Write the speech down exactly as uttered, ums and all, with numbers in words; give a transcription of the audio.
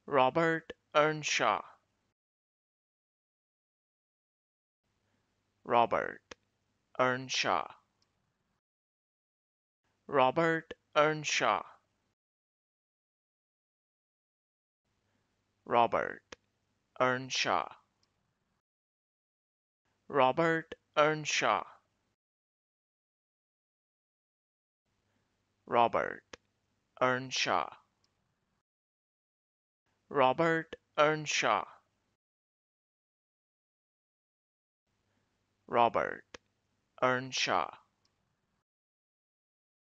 Robert Earnshaw. Robert Earnshaw. Robert Earnshaw. Robert Earnshaw. Robert Earnshaw. Robert Earnshaw. Robert Earnshaw. Robert Earnshaw.